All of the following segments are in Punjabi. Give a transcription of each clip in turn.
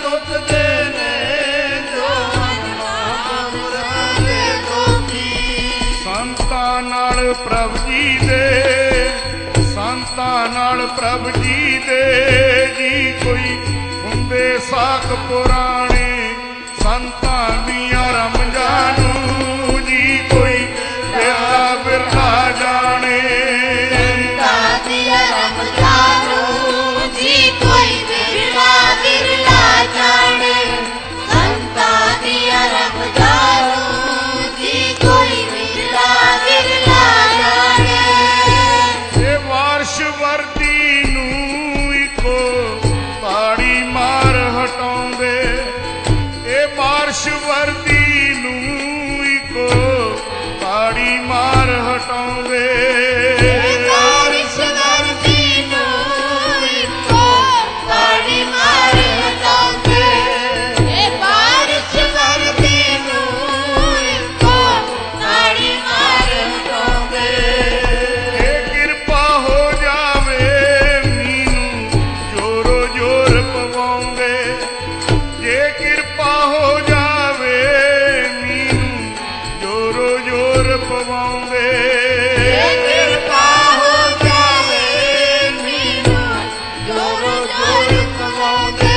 ਚੁੱਕਦੇ ਨੇ ਜੋ ਮੁਰਾਦੇ ਦੁਖੀ। ਸੰਤਾਂ ਨਾਲ ਪ੍ਰਭ ਜੀ ਦੇ, ਸੰਤਾਂ ਨਾਲ ਪ੍ਰਭ ਜੀ ਦੇ ਜੀ ਕੋਈ ਹੁੰਦੇ ਸਾਖ ਪੁਰਾਣੇ। ਸੰਤਾਂ ਦੀਆਂ ਰਮਜਾਂ ਨੂੰ ਜੀ ਕੋਈ ਬਿਰਲਾ ਬਿਰਲਾ ਜਾਣੇ। ਸੰਤਾਂ ਦੀਆਂ ਰਮਜਾਂ ਨੂੰ ਜੀ ਕੋਈ ਬਿਰਲਾ ਬਿਰਲਾ ਜਾਣੇ। ਸੰਤਾਂ ਦੀਆਂ ਰਮਜਾਂ ਨੂੰ ਜੀ ਕੋਈ ਬਿਰਲਾ ਬਿਰਲਾ ਜਾਣੇ। ਇਹ ਵਾਰਸ਼ ਵਰਦੀ ਨੂੰ ਇੱਕੋ ਤਾੜੀ ਮਾਰ ਹਟਾਉਂਦੇ। ਇਹ ਵਾਰਸ਼ ਵਰਦੀ ਨੂੰ ਇੱਕੋ ਤਾੜੀ ਮਾਰ ਹਟਾਉਂਦੇ। ਵਾਰਿਸ਼ ਵਰਦੀ ਨੂੰ ਇੱਕੋ ਤਾੜੀ ਮਾਰ ਹਟਾਉਂਦੇ। ਇਹ ਵਾਰਿਸ਼ ਵਰਦੀ ਨੂੰ ਇੱਕੋ ਤਾੜੀ ਮਾਰ ਹਟਾਉਂਦੇ। ਇਹ ਕਿਰਪਾ ਹੋ ਜਾਵੇ ਮੀਨੂੰ ਜੋਰੋ ਜੋਰ ਪਵਾਉਂਦੇ। ਜੇ ਕਿਰਪਾ ਹੋ ਜਾਵੇ ਮੀਨੂੰ ਜੋਰੋ ਜੋਰ ਪਵਾਉਂਦੇ। ਕਿਰਪਾ ਹੋ ਜਾਵੇ ਮੈਨੂੰ ਜੋਰੋ ਜੋਰ ਪਵਾਉਂਦੇ।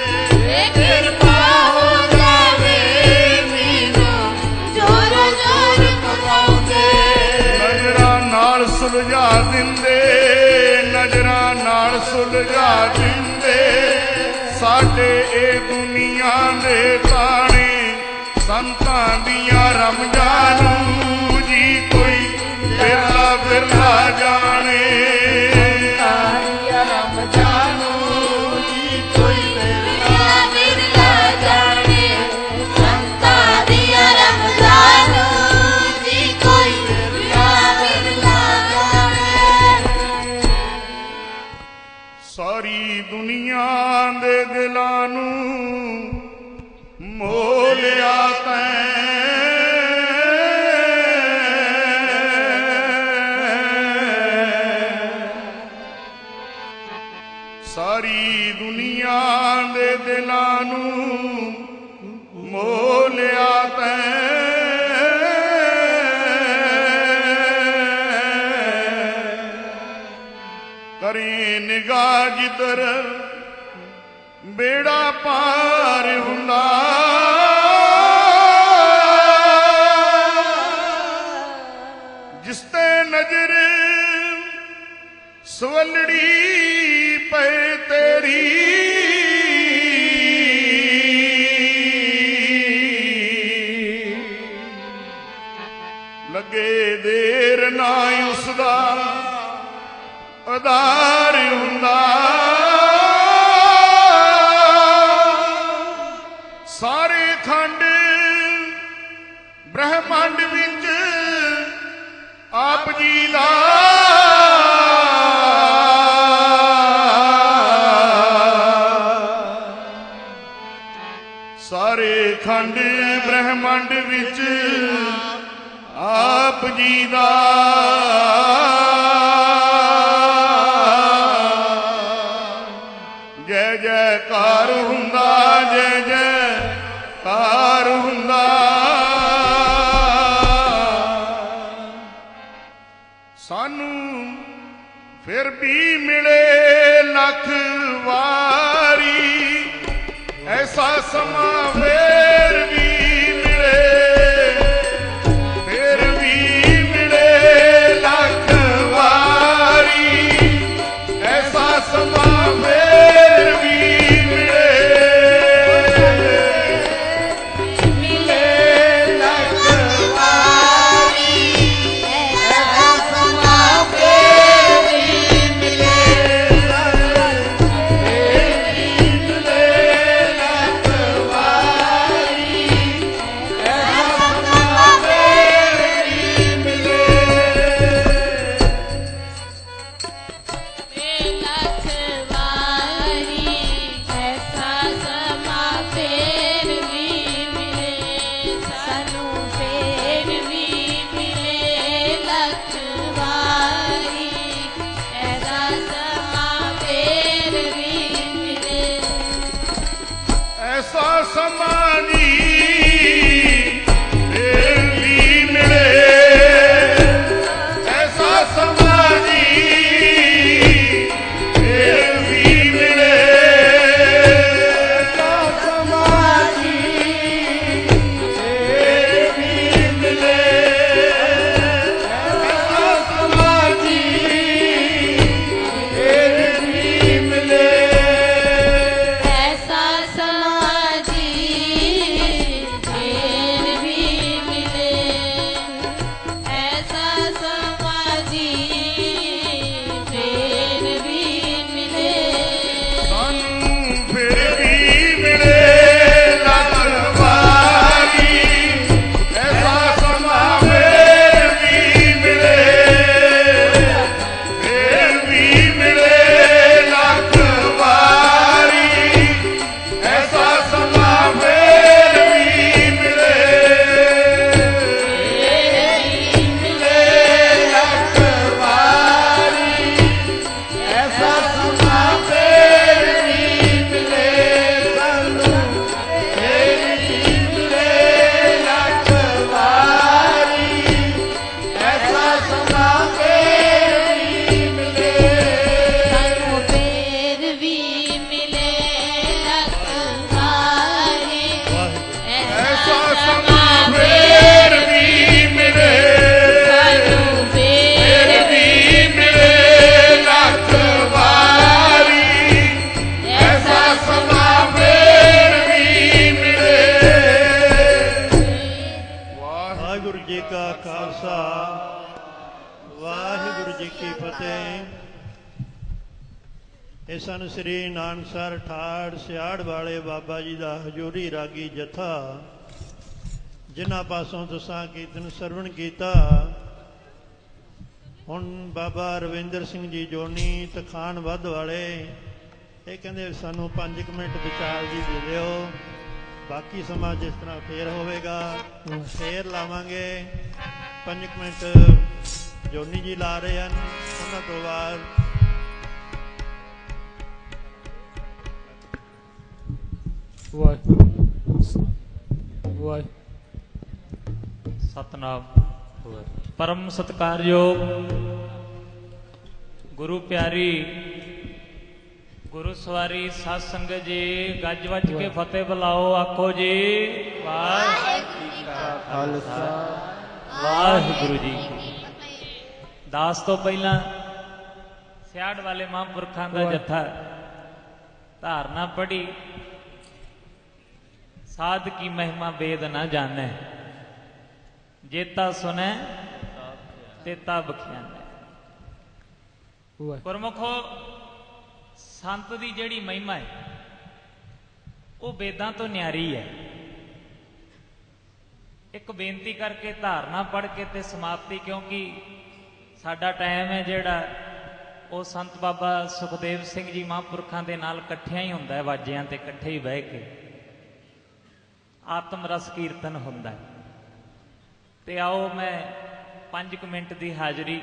ਕਿਰਪਾ ਹੋ ਜਾਵੇ ਮੈਨੂੰ ਜੋਰੋ ਜੋਰ ਪਵਾਉਂਦੇ। ਨਜ਼ਰਾਂ ਨਾਲ ਸੁਲਝਾ ਦਿੰਦੇ, ਨਜ਼ਰਾਂ ਨਾਲ ਸੁਲਝਾ ਦਿੰਦੇ ਸਾਡੇ ਇਹ ਦੁਨੀਆ ਦੇ ਤਾਣੇ। ਸੰਤਾਂ ਦੀਆਂ ਰਮਜਾਂ ਨੂੰ ਜੀ ਕੋਈ ਬਿਰਲਾ ਬਿਰਲਾ ਜਾਣੇ। ਸੰਤਾਂ ਦੀਆਂ ਰਮਜਾਂ ਨੂੰ ਜੀ ਕੋਈ ਬਿਰਲਾ ਬਿਰਲਾ ਜਾਣੇ। ਸੰਤਾਂ ਦੀਆਂ ਰਮਜਾਂ ਨੂੰ ਜੀ ਕੋਈ ਬਿਰਲਾ ਬਿਰਲਾ ਜਾਣੇ। ਸਾਰੀ ਦੁਨੀਆ ਦੇ ਦਿਲਾਂ ਨੂੰ ਮੋਹ ਲਿਆ ਤੈਂ। ਸਾਰੀ ਦੁਨੀਆ ਦੇ ਦਿਲਾਂ ਨੂੰ ਮੋਹ ਲਿਆ ਤੈਂ। ਕਰੇ ਨਿਗਾਹ ਜਿੱਧਰ ਬੇੜਾ ਪਾਰ ਹੁੰਦਾ। ਜਿਸ ਤੇ ਨਜ਼ਰ ਸਵਲੜੀ ਪਏ ਤੇਰੀ। ਲੱਗੇ ਦੇਰ ਨਾ ਉਸਦਾ ਆਧਾਰ ਹੁੰਦਾ। ਸਾਰੇ ਖੰਡ ਬ੍ਰਹਮੰਡ ਵਿੱਚ ਆਪ ਜੀ ਦਾ ਸਾਰੇ ਖੰਡ ਬ੍ਰਹਮੰਡ ਵਿੱਚ ਆਪ ਜੀ ਦਾ ਜੈ ਜੈਕਾਰ ਹੁੰਦਾ। ਜੈ ਜੈਕਾਰ ਹੁੰਦਾ। ਸਾਨੂੰ ਫਿਰ ਵੀ ਮਿਲੇ ਲੱਖ ਵਾਰੀ ਐਸਾ ਸਮਾਂ ਫੇਰ ਵੀ ਮਿਲੇ। ਫੇਰ ਵੀ ਮਿਲੇ ਲੱਖ ਵਾਰੀ ਐਸਾ ਸਮਾਂ ਫੇਰ ਵੀ ਮਿਲੇ। ਮਿਲੇ ਲੱਖ ਵਾਰੀ ਐਸਾ ਸਮਾਂ ਫੇਰ ਵੀ ਮਿਲੇ। ਫੇਰ ਵੀ ਮਿਲੇ ਲੱਖ ਵਾਰੀ समाधि फिर भी मिले ऐसा समाधि फिर भी मिले ऐसा समाधि फिर भी मिले ऐसा समाधि फिर भी मिले ऐसा समाधि फिर भी मिले ऐसा समाधि फिर भी मिले सानू फिर भी मिले लखवारी ऐसा समा फिर भी मिले लखवारी ऐसा समा फिर भी मिले लखवारी ऐसा समा फिर भी मिले सानू फिर भी मिले लखवारी ऐसा समा फिर भी मिले ਸਾਨੂੰ ਫੇਰ ਵੀ ਮਿਲੇ ਲਖਵਾਰੀ ऐसा समा फिर भी मिले ਸਾਨੂੰ फिर ਫੇਰ भी मिले लखवारी ऐसा समा फिर भी मिले ਵਾਹਿਗੁਰੂ ਜੀ ਕਾ ਖਾਲਸਾ ਵਾਹਿਗੁਰੂ ਜੀ ਕੀ ਫਤਿਹ। ਇਹ ਸਨ ਸ੍ਰੀ ਨਾਨਕਸਰ ਠਾੜ ਸਿਆੜ ਵਾਲੇ ਬਾਬਾ ਜੀ ਦਾ ਹਜ਼ੂਰੀ ਰਾਗੀ ਜਥਾ, ਜਿਨ੍ਹਾਂ ਪਾਸੋਂ ਤੁਸਾਂ ਕੀਰਤਨ ਸਰਵਣ ਕੀਤਾ। ਹੁਣ ਬਾਬਾ ਰਵਿੰਦਰ ਸਿੰਘ ਜੀ ਜੋਨੀ ਤਖਾਨ ਵੱਧ ਵਾਲੇ ਇਹ ਕਹਿੰਦੇ ਸਾਨੂੰ 5 ਮਿੰਟ ਵਿਚਾਰ ਜੀ ਦੇ ਦਿਓ, ਬਾਕੀ ਸਮਾਂ ਜਿਸ ਤਰ੍ਹਾਂ ਫੇਰ ਹੋਵੇਗਾ ਫੇਰ ਲਾਵਾਂਗੇ। 5 ਮਿੰਟ ਜੋਨੀ ਜੀ ਲਾ ਰਹੇ ਹਨ, ਉਹਨਾਂ ਤੋਂ ਬਾਅਦ ਸਤਨਾਮ। ਪਰਮ ਸਤਿਕਾਰਯੋਗ ਗੁਰੂ ਪਿਆਰੀ ਗੁਰੂ ਸਵਾਰੀ ਸਾਧ ਸੰਗਤ ਜੀ, ਗੱਜ ਵੱਜ ਕੇ ਫਤਿਹ ਬੁਲਾਓ, ਆਖੋ ਜੀ ਵਾਹਿਗੁਰੂ ਜੀ ਕਾ ਖਾਲਸਾ ਵਾਹਿਗੁਰੂ ਜੀ ਕੀ ਫਤਿਹ। ਦਾਸ ਤੋਂ ਪਹਿਲਾਂ ਸਿਆੜ ਵਾਲੇ ਮਹਾਂਪੁਰਖਾਂ ਦਾ ਜਥਾ ਧਾਰਨਾ ਪੜੀ, ਸਾਧ ਕੀ ਮਹਿਮਾ ਵੇਦ ਨਾ ਜਾਣੈ, ਜੇਤਾ ਸੁਨੈ ਤੇਤਾ ਬਖਿਆਨੈ। ਗੁਰਮੁਖੋ, ਸੰਤ ਦੀ ਜਿਹੜੀ ਮਹਿਮਾ ਹੈ ਉਹ ਵੇਦਾਂ ਤੋਂ ਨਿਆਰੀ ਹੈ। ਇੱਕ ਬੇਨਤੀ ਕਰਕੇ ਧਾਰਨਾ ਪੜ੍ਹ ਕੇ ਤੇ ਸਮਾਪਤੀ, ਕਿਉਂਕਿ ਸਾਡਾ ਟਾਈਮ ਹੈ ਜਿਹੜਾ ਉਹ ਸੰਤ ਬਾਬਾ ਸੁਖਦੇਵ ਸਿੰਘ ਜੀ ਮਹਾਂਪੁਰਖਾਂ ਦੇ ਨਾਲ ਇਕੱਠਿਆਂ ਹੀ ਹੁੰਦਾ ਹੈ, ਵਾਜਿਆਂ ਤੇ ਇਕੱਠੇ ਹੀ ਬਹਿ ਕੇ ਆਤਮ ਰਸ ਕੀਰਤਨ ਹੁੰਦਾ ਹੈ। ਤੇ ਆਓ ਮੈਂ 5 ਮਿੰਟ ਦੀ ਹਾਜ਼ਰੀ।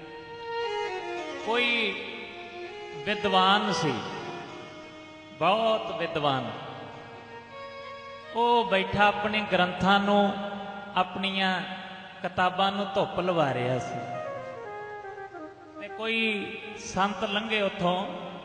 ਕੋਈ ਵਿਦਵਾਨ ਸੀ, ਬਹੁਤ ਵਿਦਵਾਨ, ਉਹ ਬੈਠਾ ਆਪਣੇ ਗ੍ਰੰਥਾਂ ਨੂੰ, ਆਪਣੀਆਂ ਕਿਤਾਬਾਂ ਨੂੰ ਧੁੱਪ ਲਵਾ ਰਿਹਾ ਸੀ। ਤੇ ਕੋਈ ਸੰਤ ਲੰਘੇ ਉੱਥੋਂ।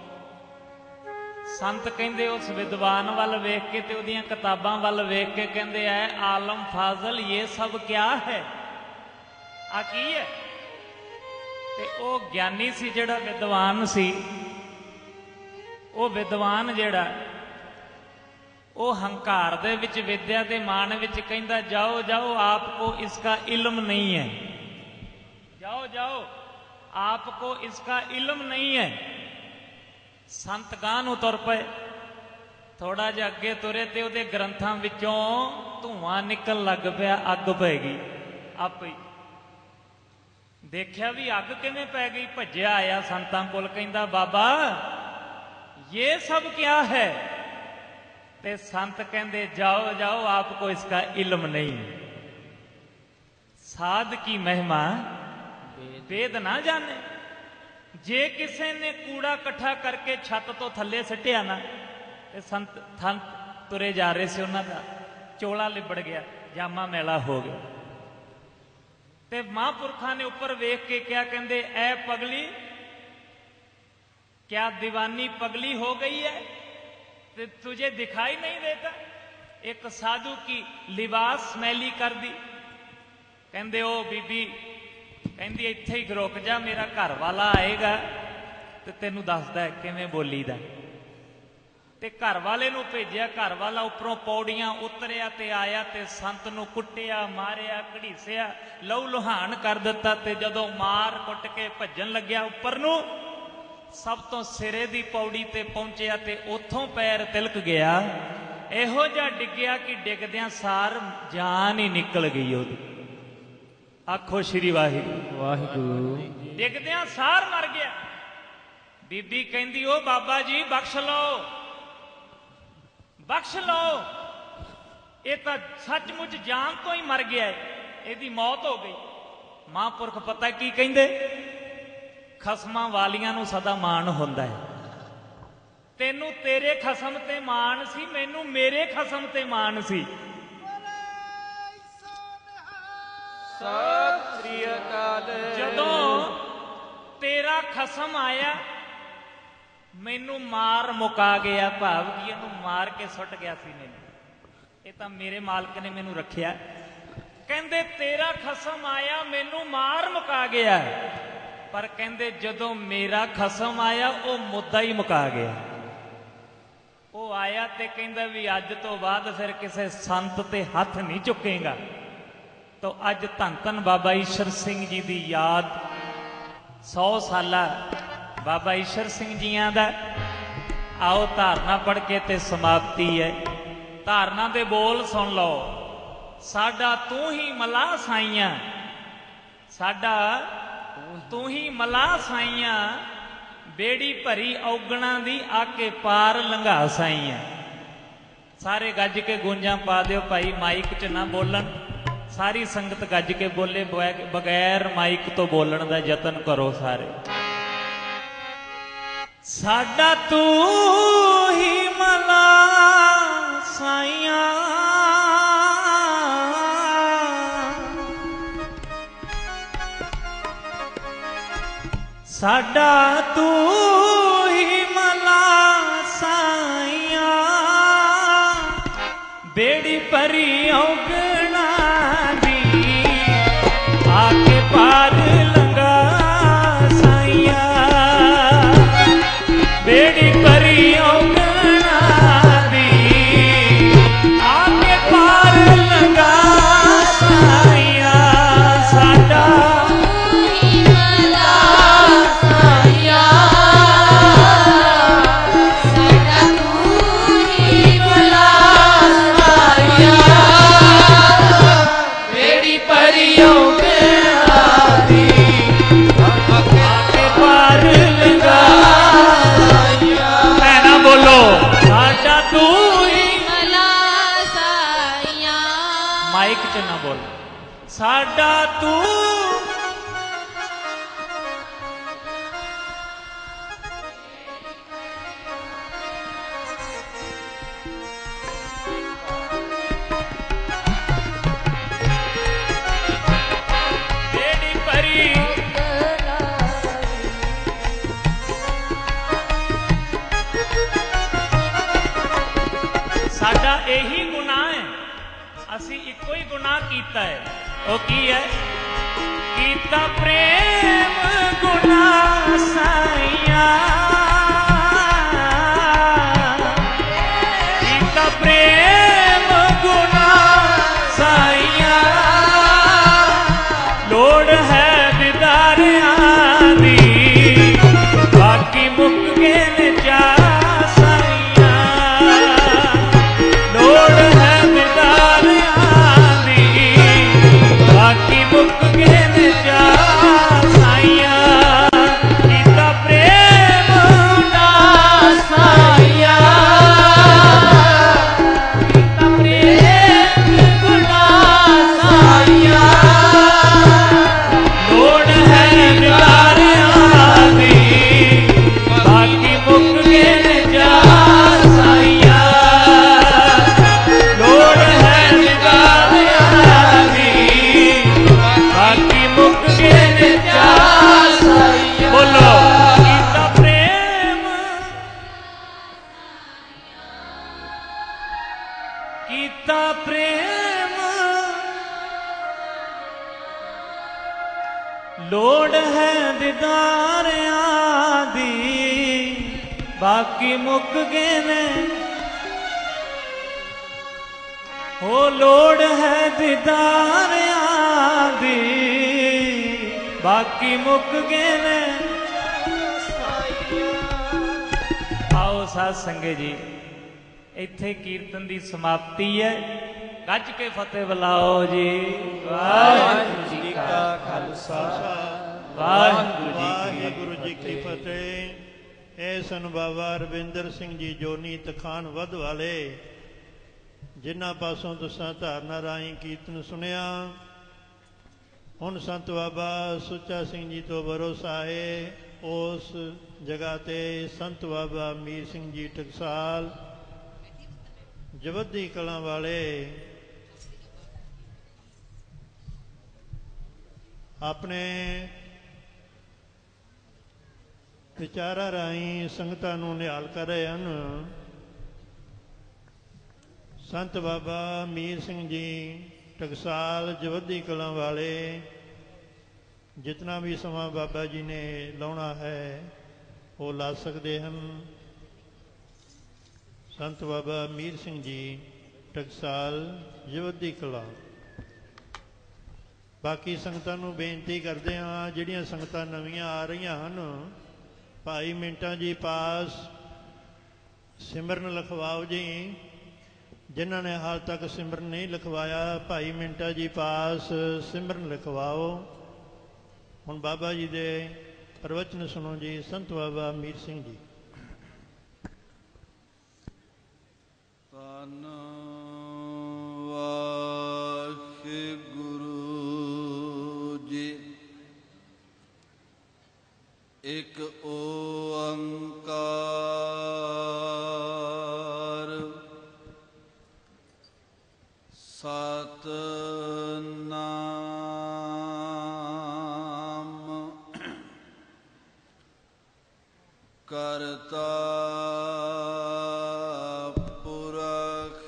ਸੰਤ ਕਹਿੰਦੇ ਉਸ ਵਿਦਵਾਨ ਵੱਲ ਵੇਖ ਕੇ ਤੇ ਉਹਦੀਆਂ ਕਿਤਾਬਾਂ ਵੱਲ ਵੇਖ ਕੇ ਕਹਿੰਦੇ ਐ ਆਲਮ ਫਾਜ਼ਲ, ਇਹ ਸਭ ਕਿਆ ਹੈ, ਆ ਕੀ ਹੈ? ਤੇ ਉਹ ਗਿਆਨੀ ਸੀ ਜਿਹੜਾ ਵਿਦਵਾਨ ਸੀ, ਉਹ ਵਿਦਵਾਨ ਜਿਹੜਾ ਉਹ ਹੰਕਾਰ ਦੇ ਵਿੱਚ, ਵਿਦਿਆ ਦੇ ਮਾਣ ਵਿੱਚ ਕਹਿੰਦਾ ਜਾਓ ਜਾਓ ਆਪ ਕੋ ਇਸਕਾ ਇਲਮ ਨਹੀਂ ਹੈ, ਜਾਓ ਜਾਓ ਆਪ ਕੋ ਇਸਕਾ ਇਲਮ ਨਹੀਂ ਹੈ। ਸੰਤ ਗਾਂ ਨੂੰ ਤੁਰ ਪਏ। ਥੋੜਾ ਜਿਹਾ ਅੱਗੇ ਤੁਰੇ ਤੇ ਉਹਦੇ ਗ੍ਰੰਥਾਂ ਵਿੱਚੋਂ ਧੂਆਂ ਨਿਕਲ ਲੱਗ ਪਿਆ, ਅੱਗ ਪੈ ਗਈ ਆਪੇ ਹੀ। ਦੇਖਿਆ ਵੀ ਅੱਗ ਕਿਵੇਂ ਪੈ ਗਈ, ਭੱਜਿਆ ਆਇਆ ਸੰਤਾਂ ਕੋਲ, ਕਹਿੰਦਾ ਬਾਬਾ ਇਹ ਸਭ ਕਿਆ ਹੈ? ਤੇ ਸੰਤ ਕਹਿੰਦੇ ਜਾਓ ਜਾਓ ਆਪ ਕੋ ਇਸਕਾ ਇਲਮ ਨਹੀਂ, ਸਾਧ ਕੀ ਮਹਿਮਾ वेद ना जाने। जे किसी ने कूड़ा इकट्ठा करके छत तो थले सटिया ना, संत ਤੁਰੇ ਜਾ ਰਹੇ ਸੀ, ਉਹਨਾਂ ਦਾ ਚੋਲਾ ਲਿਬੜ ਗਿਆ, ਜਾਮਾ ਮੈਲਾ ਹੋ ਗਿਆ। ਤੇ ਮਹਾਂਪੁਰਖਾਂ ਨੇ ਉੱਪਰ ਵੇਖ ਕੇ ਕਿਹਾ, ਕਹਿੰਦੇ ਐ ਪਗਲੀ, क्या दीवानी पगली हो गई है, तो तुझे दिखाई नहीं देता? एक साधु की लिबास मैली कर दी। कहंदे ओ बीबी, कहंदी इत्थे ही रुक जा, मेरा घर वाला आएगा तो तेनू दसदा किवें बोलीदा। ते घर वाले नू भेजिया, घर वाला उपरों पौड़ियां उतरिया ते आया ते संत नू कुट्टिया, मारिया, घड़ीसिया, लहू लुहान कर दिता। ते जदों मार कुट के भज्जन लग्या उपर नू, सब तो सिरे दी पौड़ी ते पहुंचिया ते उथों पैर तिलक गया। इहो जिहा डिग्गिया कि डिगदियां सार जान ही निकल गई ओदी। आखो श्री वाहिगुरू वाहिगुरू। डिगदियां सार मर गया। बीबी कहंदी ओ बाबा जी बख्श लो, बख्श लो, ये तो सचमुच जान तो ही मर गया है, ਇਹਦੀ मौत हो गई। महापुरख पता की कहंदे, खसमां वालियां नूं सदा माण हुंदा है। तेनू तेरे खसम ते माण सी, मैनू मेरे खसम ते माण सी। सत श्री अकाल। जदों तेरा खसम आया, मैनू मार मुका गया, भाव कि इहनूं मार के सुट गया सी मैनू। ये तां मेरे मालक ने मैनू रखिया। कहंदे तेरा खसम आया, मैनू मार मुका गया, पर कहंदे जदों मेरा खसम आया वो मुद्दा ही मुका गया। वो आया ते कहंदा भी अज तो बाद फिर किसी संत ते हथ नहीं चुकेगा। तो अज धन धन बाबा ईश्वर सिंह जी की याद 100 साला बाबा ईश्वर सिंह जियां दा। आओ धारना पढ़ के ते समाप्ति है। धारना दे बोल सुन लो। साडा तू ही मला साइयां, साडा तू ही मला साइयां, बेड़ी भरी औगणा दी आके पार लंघा साइयां। सारे गज के गूंजा पा दिओ भाई, माइक च ना बोलन, सारी संगत गज के बोले, बगैर माइक तो बोलन दा यतन करो सारे। साडा तू ही मला साइयां, साडा तू ही मला साइयां, बेड़ी भरी औगणा दी आके पार लंघा साइयां, बेड़ी भरी औगणा दी आके पार लंघा साइयां। साडा माइक च ना बोल। साडा तू बेड़ी भरी साडा यही गुनाह है। असी इको ही गुनाह कीता है। वो की है? कीता प्रेम गुनाह साइया, कीता प्रेम गुनाह साइया, लोड़ है दीदारियां दी, बाकी मुक गए ने जा साइया, लोड़ है मुक गए जा साइया। कीता प्रेम कीता प्रेम लोड़ है दीदारियां दी बाकी मुक गए ने हो लोड़ है दीदारियां दी बाकी मुक गए ने। आओ साध संगत जी इत्थे कीर्तन की समाप्ति है। गज के फतेह बुलाओ जी। वाहिगुरू जी का खालसा वाहिगुरू जी की फतेह। ਇਹ ਸਨ ਬਾਬਾ ਰਵਿੰਦਰ ਸਿੰਘ ਜੀ ਜੋਨੀ ਤਖਾਨ ਵੱਧ ਵਾਲੇ, ਜਿਨ੍ਹਾਂ ਪਾਸੋਂ ਤੁਸਾਂ ਧਾਰਨਾ ਰਾਹੀਂ ਕੀਰਤਨ ਸੁਣਿਆ। ਹੁਣ ਸੰਤ ਬਾਬਾ ਸੁੱਚਾ ਸਿੰਘ ਜੀ ਤੋਂ ਭਰੋਸਾ ਹੈ ਉਸ ਜਗ੍ਹਾ ਤੇ ਸੰਤ ਬਾਬਾ ਮੀਰ ਸਿੰਘ ਜੀ ਟਕਸਾਲ ਜਵੱਦੀ ਕਲਾਂ ਵਾਲੇ ਆਪਣੇ ਵਿਚਾਰਾਂ ਰਾਹੀਂ ਸੰਗਤਾਂ ਨੂੰ ਨਿਹਾਲ ਕਰ ਰਹੇ ਹਨ। ਸੰਤ ਬਾਬਾ ਮੀਰ ਸਿੰਘ ਜੀ ਟਕਸਾਲ ਜਵੱਦੀ ਕਲਾਂ ਵਾਲੇ ਜਿਤਨਾ ਵੀ ਸਮਾਂ ਬਾਬਾ ਜੀ ਨੇ ਲਾਉਣਾ ਹੈ ਉਹ ਲਾ ਸਕਦੇ ਹਨ। ਸੰਤ ਬਾਬਾ ਮੀਰ ਸਿੰਘ ਜੀ ਟਕਸਾਲ ਜਵੱਦੀ ਕਲਾਂ। ਬਾਕੀ ਸੰਗਤਾਂ ਨੂੰ ਬੇਨਤੀ ਕਰਦੇ ਹਾਂ, ਜਿਹੜੀਆਂ ਸੰਗਤਾਂ ਨਵੀਆਂ ਆ ਰਹੀਆਂ ਹਨ, ਭਾਈ ਮਿੰਟਾਂ ਜੀ ਪਾਸ ਸਿਮਰਨ ਲਿਖਵਾਓ ਜੀ। ਜਿਨ੍ਹਾਂ ਨੇ ਹਾਲ ਤੱਕ ਸਿਮਰਨ ਨਹੀਂ ਲਿਖਵਾਇਆ, ਭਾਈ ਮਿੰਟਾਂ ਜੀ ਪਾਸ ਸਿਮਰਨ ਲਿਖਵਾਓ। ਹੁਣ ਬਾਬਾ ਜੀ ਦੇ ਪ੍ਰਵਚਨ ਸੁਣੋ ਜੀ। ਸੰਤ ਬਾਬਾ ਮੀਰ ਸਿੰਘ ਜੀ। ਧੰਨ ਵਾਹਿਗੁਰੂ ਜੀ। ਇੱਕ ਓੰਕਾਰ ਸਤਿਨਾਮ ਕਰਤਾ ਪੁਰਖ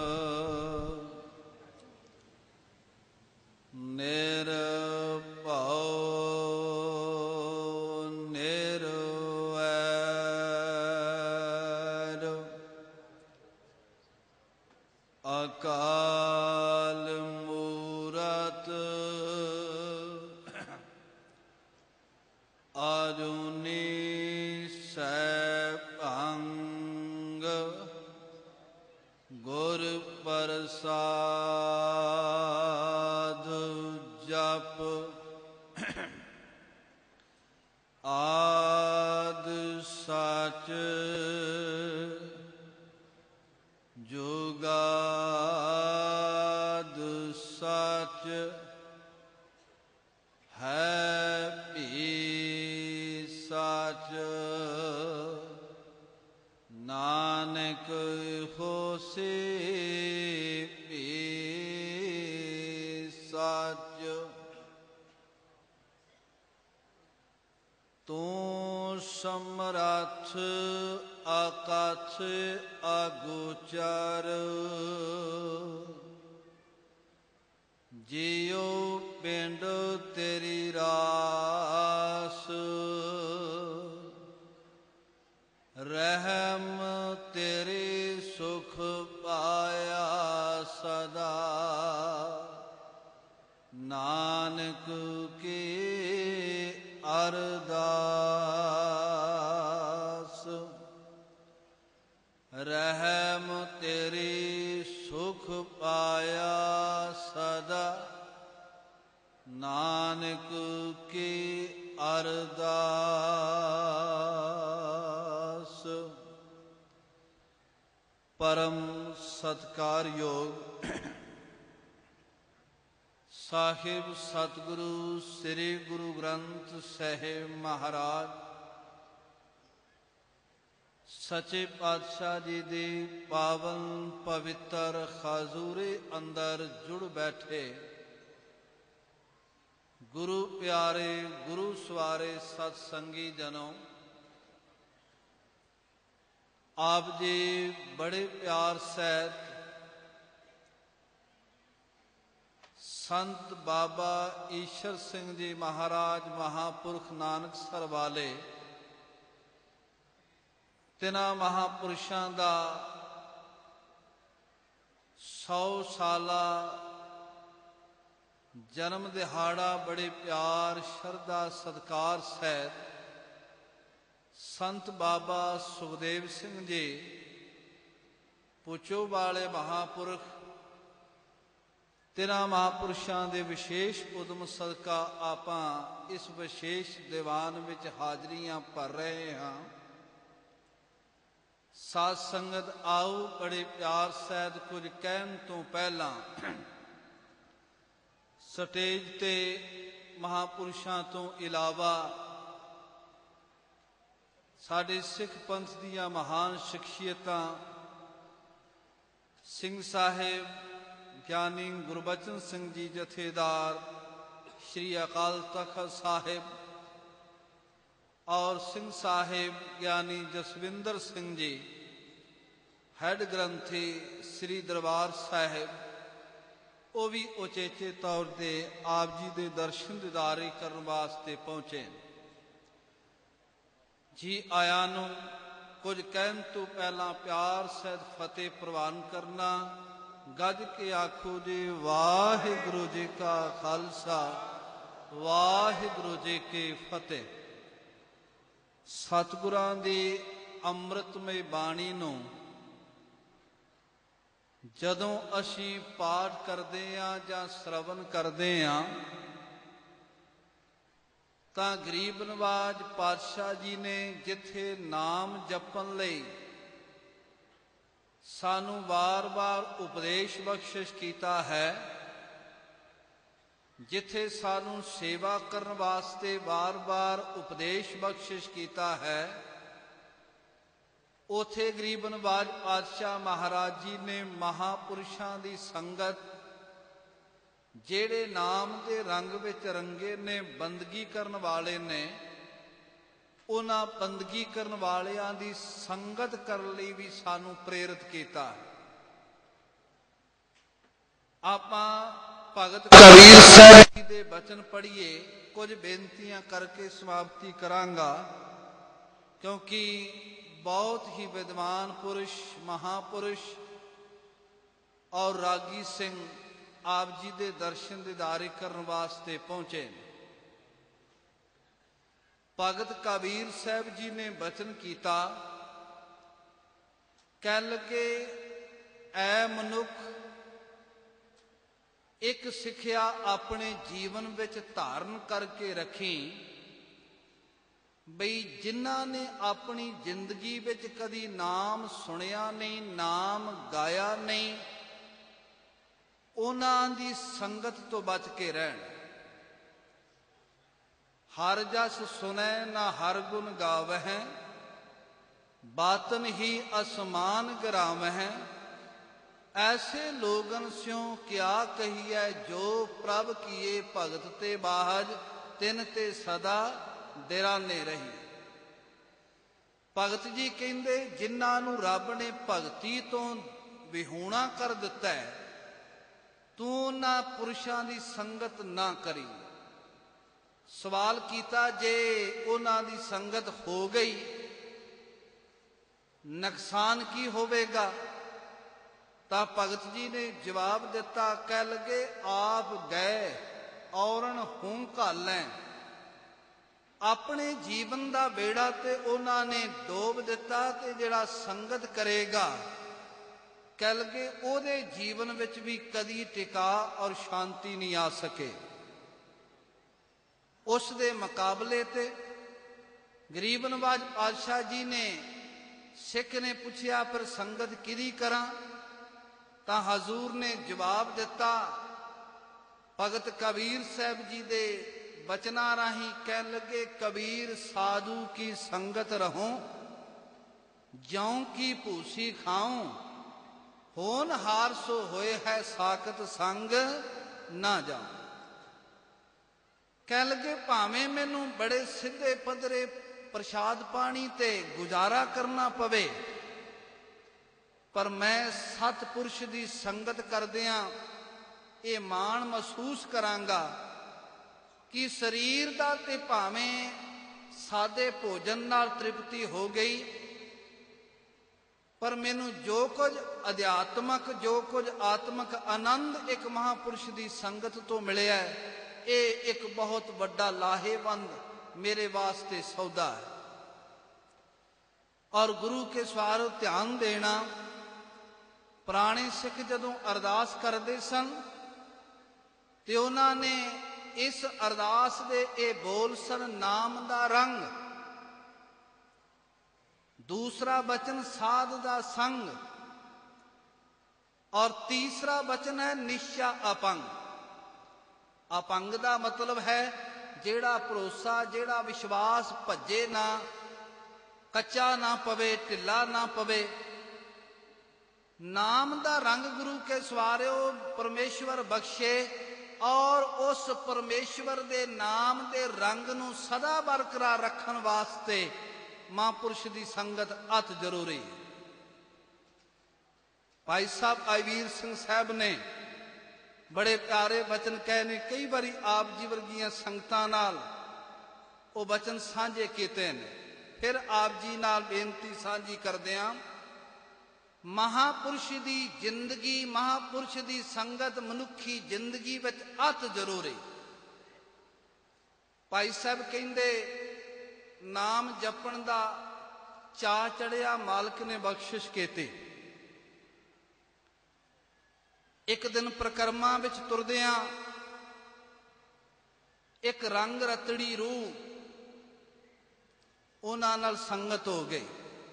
ਨਿਰਭਉ ਨਿਰਵੈਰ ਅਕਾਲ ਮੂਰਤ ਅਜੂਨੀ ਸੈਭੰ ਗੁਰ ਪ੍ਰਸਾਦ ਜਪ ਆਦ ਸਚ ਜੁਗਾਦ ਸਚ ਹੈ ਭੀ ਸਚ ਨਾਨਕ ਹੋਸੀ ਭੀ ਸਚ। ਤੂੰ ਸਮਰੱਥ ਆਕਾਸ਼ ਅਗੋਚਰ ਜਿਉ ਪਿੰਡ ਤੇਰੀ ਰਾਸ ਰਹਿਮ ਤੇਰੇ ਸੁਖ ਪਾਇਆ ਸਦਾ ਨਾਨਕ ਕੀ ਅਰਦਾਸ ਰਹਿਮ ਤੇਰੀ ਸੁਖ ਪਾਇਆ ਸਦਾ ਨਾਨਕ ਕੀ ਅਰਦਾਸ। ਪਰਮ ਸਤਿਕਾਰਯੋਗ ਸਾਹਿਬ ਸਤਿਗੁਰੂ ਸ੍ਰੀ ਗੁਰੂ ਗ੍ਰੰਥ ਸਾਹਿਬ ਮਹਾਰਾਜ ਸੱਚੇ ਪਾਤਸ਼ਾਹ ਜੀ ਦੀ ਪਾਵਨ ਪਵਿੱਤਰ ਖਾਜ਼ੂਰੇ ਅੰਦਰ ਜੁੜ ਬੈਠੇ ਗੁਰੂ ਪਿਆਰੇ ਗੁਰੂ ਸਵਾਰੇ ਸਤ ਸੰਗੀ ਜਨੋ, ਆਪ ਜੀ ਬੜੇ ਪਿਆਰ ਸਹਿਤ ਸੰਤ ਬਾਬਾ ਈਸ਼ਰ ਸਿੰਘ ਜੀ ਮਹਾਰਾਜ ਮਹਾਪੁਰਖ ਨਾਨਕਸਰ ਵਾਲੇ ਤਿਨਾਂ ਮਹਾਪੁਰਸ਼ਾਂ ਦਾ 100 ਸਾਲਾ ਜਨਮ ਦਿਹਾੜਾ ਬੜੇ ਪਿਆਰ ਸ਼ਰਧਾ ਸਤਿਕਾਰ ਸਹਿਤ ਸੰਤ ਬਾਬਾ ਸੁਖਦੇਵ ਸਿੰਘ ਜੀ ਪੁੱਛੋ ਵਾਲੇ ਮਹਾਪੁਰਖ ਤਿਨਾਂ ਮਹਾਪੁਰਸ਼ਾਂ ਦੇ ਵਿਸ਼ੇਸ਼ ਉਦਮ ਸਦਕਾ ਆਪਾਂ ਇਸ ਵਿਸ਼ੇਸ਼ ਦੀਵਾਨ ਵਿੱਚ ਹਾਜ਼ਰੀਆਂ ਭਰ ਰਹੇ ਹਾਂ। ਸਾਧ ਸੰਗਤ ਆਓ ਬੜੇ ਪਿਆਰ ਸਹਿਤ ਕੁਝ ਕਹਿਣ ਤੋਂ ਪਹਿਲਾਂ ਸਟੇਜ ਤੇ ਮਹਾਪੁਰਸ਼ਾਂ ਤੋਂ ਇਲਾਵਾ ਸਾਡੇ ਸਿੱਖ ਪੰਥ ਦੀਆਂ ਮਹਾਨ ਸ਼ਖਸੀਅਤਾਂ ਸਿੰਘ ਸਾਹਿਬ ਗਿਆਨੀ ਗੁਰਬਚਨ ਸਿੰਘ ਜੀ ਜਥੇਦਾਰ श्री अकाल तख्त साहिब और सिंह साहिब ज्ञानी जसविंदर सिंह जी हैड ग्रंथी श्री दरबार साहिब वो भी उचेचे तौर पर आप जी के दर्शन दीदारे करने वास्ते पहुँचे। जी आया नूं कुछ कहन तो पहला प्यार सहित फतेह प्रवान करना। गज के आखो जी वाहिगुरु जी का खालसा वाहिगुरु जी की फतेह। सतगुरां दी अमृतमय बाणी नूं जदों असीं पाठ करदे हां जां श्रवण करदे हां तां गरीब नवाज पातशाह जी ने जिथे नाम जपण लई सानू बार बार उपदेश बख्शिश किया है, जिथे सानू सेवा करने वास्ते बार बार उपदेश बख्शिश किया है, उथे गरीब नवाज पातशाह महाराज जी ने महापुरुषां दी संगत जेड़े नाम के रंग विच रंगे ने बंदगी करने वाले ने उन्हां बंदगी करने वालियां दी संगत करने लई भी सानू प्रेरित किया। आपां भगत कबीर साहब जी दे बचन पढ़िए, कुछ बेनतियां करके समाप्ति करांगा क्योंकि बहुत ही विद्वान पुरुष महापुरुष और रागी सिंह आप जी दे दर्शन दीदारे करने वास्ते पहुंचे। भगत कबीर साहब जी ने बचन किया, कह लगे ऐ मनुख एक सिक्ख्या अपने जीवन विच धारण करके रखी बई जिन्हां ने अपनी जिंदगी विच कदी नाम सुनिया नहीं नाम गाया नहीं उन्हां दी संगत तो बच के रहन। हर जस सुनै ना हर गुण गावह बातन ही असमान गिरावह। ऐसे लोगन स्यों क्या कहिए जो प्रभ किए भगत ते बाहज तिन ते सदा डेराने रही। भगत जी कहंदे जिन्हां नूं रब ने भगती तो विहूणा कर दिता है तू उन्हां पुरुषां दी संगत ना करी। सवाल किया जे उन्हां दी संगत हो गई नुकसान की होवेगा? तां भगत जी ने जवाब दिता, कह लगे आप गए औरन हूं घालें। अपने जीवन का बेड़ा ते उन्हां ने डोब दिता ते जिहड़ा संगत करेगा कह लगे ओहदे जीवन विच भी कदी टिका और शांति नहीं आ सके। उस दे मुकाबले ते गरीब नवाज पातशाह जी ने सिख ने पूछया फिर संगत किदी करा? तां हजूर ने जवाब दिता, भगत कबीर साहब जी दे बचना राही कह लगे कबीर साधु की संगत रहो ज्यों की भूसी खाऊं होन हार सो होए है साकत संग ना जाऊं। कह लगे भावें मैनू बड़े सीधे पधरे प्रसाद पानी ते गुजारा करना पवे पर मैं सतपुरुष की संगत करदियां ਇਹ ਮਾਣ ਮਹਿਸੂਸ ਕਰਾਂਗਾ ਕਿ ਸਰੀਰ ਦਾ ਤੇ ਭਾਵੇਂ ਸਾਦੇ ਭੋਜਨ ਨਾਲ ਤ੍ਰਿਪਤੀ ਹੋ ਗਈ, ਪਰ ਮੈਨੂੰ ਜੋ ਕੁਝ ਅਧਿਆਤਮਕ, ਜੋ ਕੁਝ ਆਤਮਿਕ ਆਨੰਦ ਇੱਕ ਮਹਾਪੁਰਸ਼ ਦੀ ਸੰਗਤ ਤੋਂ ਮਿਲਿਆ, ਇਹ ਇੱਕ ਬਹੁਤ ਵੱਡਾ ਲਾਹੇਵੰਦ ਮੇਰੇ ਵਾਸਤੇ ਸੌਦਾ ਹੈ। ਔਰ ਗੁਰੂ ਕੇ ਸਵਾਰ ਧਿਆਨ ਦੇਣਾ, ਪੁਰਾਣੇ ਸਿੱਖ ਜਦੋਂ ਅਰਦਾਸ ਕਰਦੇ ਸਨ ਤੇ ਉਹਨਾਂ ਨੇ ਇਸ ਅਰਦਾਸ ਦੇ ਇਹ ਬੋਲ ਸਨ, ਨਾਮ ਦਾ ਰੰਗ, ਦੂਸਰਾ ਬਚਨ ਸਾਧ ਦਾ ਸੰਗ, ਔਰ ਤੀਸਰਾ ਬਚਨ ਹੈ ਨਿਸ਼ਚਾ ਅਪੰਗ। ਅਪੰਗ ਦਾ ਮਤਲਬ ਹੈ ਜਿਹੜਾ ਭਰੋਸਾ, ਜਿਹੜਾ ਵਿਸ਼ਵਾਸ ਭੱਜੇ ਨਾ, ਕੱਚਾ ਨਾ ਪਵੇ, ਢਿੱਲਾ ਨਾ ਪਵੇ। ਨਾਮ ਦਾ ਰੰਗ ਗੁਰੂ ਕੇ ਸਵਾਰਿਓ ਪਰਮੇਸ਼ਵਰ ਬਖਸ਼ੇ, ਔਰ ਉਸ ਪਰਮੇਸ਼ਵਰ ਦੇ ਨਾਮ ਦੇ ਰੰਗ ਨੂੰ ਸਦਾ ਬਰਕਰਾਰ ਰੱਖਣ ਵਾਸਤੇ ਮਹਾਂਪੁਰਸ਼ ਦੀ ਸੰਗਤ ਅਤ ਜ਼ਰੂਰੀ ਹੈ। ਭਾਈ ਸਾਹਿਬ ਆਈਵੀਰ ਸਿੰਘ ਸਾਹਿਬ ਨੇ ਬੜੇ ਪਿਆਰੇ ਬਚਨ ਕਹੇ ਨੇ, ਕਈ ਵਾਰੀ ਆਪ ਜੀ ਵਰਗੀਆਂ ਸੰਗਤਾਂ ਨਾਲ ਉਹ ਬਚਨ ਸਾਂਝੇ ਕੀਤੇ ਨੇ। ਫਿਰ ਆਪ ਜੀ ਨਾਲ ਬੇਨਤੀ ਸਾਂਝੀ ਕਰਦਿਆਂ, ਮਹਾਪੁਰਸ਼ ਦੀ ਜ਼ਿੰਦਗੀ, ਮਹਾਪੁਰਸ਼ ਦੀ ਸੰਗਤ ਮਨੁੱਖੀ ਜ਼ਿੰਦਗੀ ਵਿੱਚ ਅਤ ਜ਼ਰੂਰੀ। ਭਾਈ ਸਾਹਿਬ ਕਹਿੰਦੇ, ਨਾਮ ਜਪਣ ਦਾ ਚਾਅ ਚੜਿਆ, ਮਾਲਕ ਨੇ ਬਖਸ਼ਿਸ਼ ਕੀਤੀ। ਇੱਕ ਦਿਨ ਪ੍ਰਕਰਮਾਂ ਵਿੱਚ ਤੁਰਦਿਆਂ ਇੱਕ ਰੰਗ ਰਤੜੀ ਰੂਹ ਉਹਨਾਂ ਨਾਲ ਸੰਗਤ ਹੋ ਗਈ।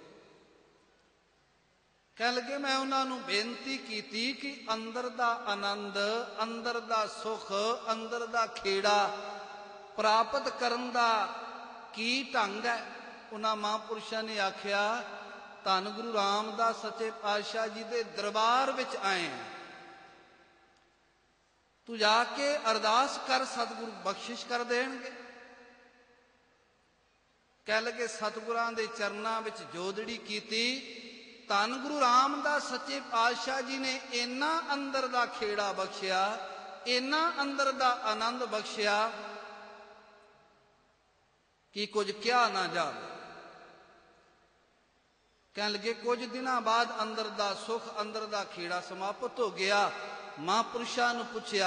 ਕਹਿ ਲਗੇ, ਮੈਂ ਉਹਨਾਂ ਨੂੰ ਬੇਨਤੀ ਕੀਤੀ ਕਿ ਅੰਦਰ ਦਾ ਆਨੰਦ, ਅੰਦਰ ਦਾ ਸੁਖ, ਅੰਦਰ ਦਾ ਖੇੜਾ ਪ੍ਰਾਪਤ ਕਰਨ ਦਾ ਕੀ ਢੰਗ ਹੈ? ਉਹਨਾਂ ਮਹਾਂਪੁਰਸ਼ਾਂ ਨੇ ਆਖਿਆ, ਧੰਨ ਗੁਰੂ ਰਾਮਦਾਸ ਸੱਚੇ ਪਾਤਸ਼ਾਹ ਜੀ ਦੇ ਦਰਬਾਰ ਵਿੱਚ ਆਏ ਹਾਂ, ਤੂੰ ਜਾ ਕੇ ਅਰਦਾਸ ਕਰ, ਸਤਿਗੁਰੂ ਬਖਸ਼ਿਸ਼ ਕਰ ਦੇਣਗੇ। ਕਹਿ ਲਗੇ, ਸਤਿਗੁਰਾਂ ਦੇ ਚਰਨਾਂ ਵਿੱਚ ਜੋਦੜੀ ਕੀਤੀ। ਧੰਨ ਗੁਰੂ ਰਾਮਦਾਸ ਸੱਚੇ ਪਾਤਸ਼ਾਹ ਜੀ ਨੇ ਇੰਨਾ ਅੰਦਰ ਦਾ ਖੇੜਾ ਬਖਸ਼ਿਆ, ਇੰਨਾ ਅੰਦਰ ਦਾ ਆਨੰਦ ਬਖਸ਼ਿਆ ਕਿ ਕੁਝ ਕਿਹਾ ਨਾ ਜਾਵੇ। ਕਹਿਣ ਲੱਗੇ, ਕੁਝ ਦਿਨਾਂ ਬਾਅਦ ਅੰਦਰ ਦਾ ਸੁਖ, ਅੰਦਰ ਦਾ ਖੇੜਾ ਸਮਾਪਤ ਹੋ ਗਿਆ। ਮਹਾਂਪੁਰਸ਼ਾਂ ਨੂੰ ਪੁੱਛਿਆ,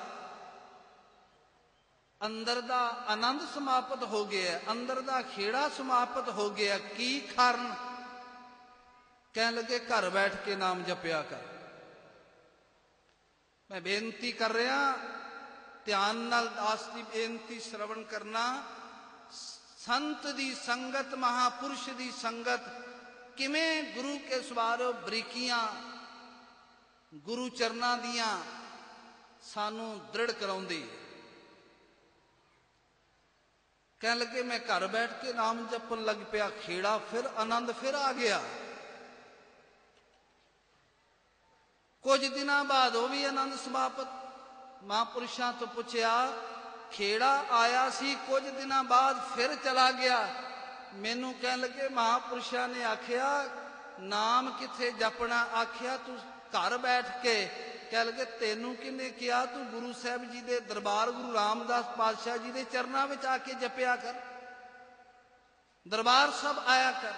ਅੰਦਰ ਦਾ ਆਨੰਦ ਸਮਾਪਤ ਹੋ ਗਿਆ, ਅੰਦਰ ਦਾ ਖੇੜਾ ਸਮਾਪਤ ਹੋ ਗਿਆ, ਕੀ ਕਾਰਨ? ਕਹਿਣ ਲੱਗੇ, ਘਰ ਬੈਠ ਕੇ ਨਾਮ ਜਪਿਆ ਕਰ। ਮੈਂ ਬੇਨਤੀ ਕਰ ਰਿਹਾ, ਧਿਆਨ ਨਾਲ ਦਾਸ ਦੀ ਬੇਨਤੀ ਸ਼ਰਵਣ ਕਰਨਾ। ਸੰਤ ਦੀ ਸੰਗਤ, ਮਹਾਪੁਰਸ਼ ਦੀ ਸੰਗਤ ਕਿਵੇਂ ਗੁਰੂ ਕੇ ਸਵਾਰੋ ਬਰੀਕੀਆਂ ਗੁਰੂ ਚਰਨਾਂ ਦੀਆਂ ਸਾਨੂੰ ਦ੍ਰਿੜ ਕਰਾਉਂਦੀ। ਕਹਿਣ ਲੱਗੇ, ਮੈਂ ਘਰ ਬੈਠ ਕੇ ਨਾਮ ਜਪਣ ਲੱਗ ਪਿਆ, ਖੇੜਾ ਫਿਰ ਆਨੰਦ ਫਿਰ ਆ ਗਿਆ। ਕੁਝ ਦਿਨਾਂ ਬਾਅਦ ਉਹ ਵੀ ਆਨੰਦ ਸਮਾਪਤ। ਮਹਾਂਪੁਰਸ਼ਾਂ ਤੋਂ ਪੁੱਛਿਆ, ਖੇੜਾ ਆਇਆ ਸੀ, ਕੁਝ ਦਿਨਾਂ ਬਾਅਦ ਫਿਰ ਚਲਾ ਗਿਆ। ਮੈਨੂੰ ਕਹਿਣ ਲੱਗੇ, ਮਹਾਂਪੁਰਸ਼ਾਂ ਨੇ ਆਖਿਆ, ਨਾਮ ਕਿੱਥੇ ਜਪਣਾ? ਆਖਿਆ, ਤੂੰ ਘਰ ਬੈਠ ਕੇ। ਕਹਿ ਲਗੇ, ਤੈਨੂੰ ਕਿਹਨੇ ਕਿਹਾ? ਤੂੰ ਗੁਰੂ ਸਾਹਿਬ ਜੀ ਦੇ ਦਰਬਾਰ, ਗੁਰੂ ਰਾਮਦਾਸ ਪਾਤਸ਼ਾਹ ਜੀ ਦੇ ਚਰਨਾਂ ਵਿੱਚ ਆ ਕੇ ਜਪਿਆ ਕਰ, ਦਰਬਾਰ ਸਭ ਆਇਆ ਕਰ।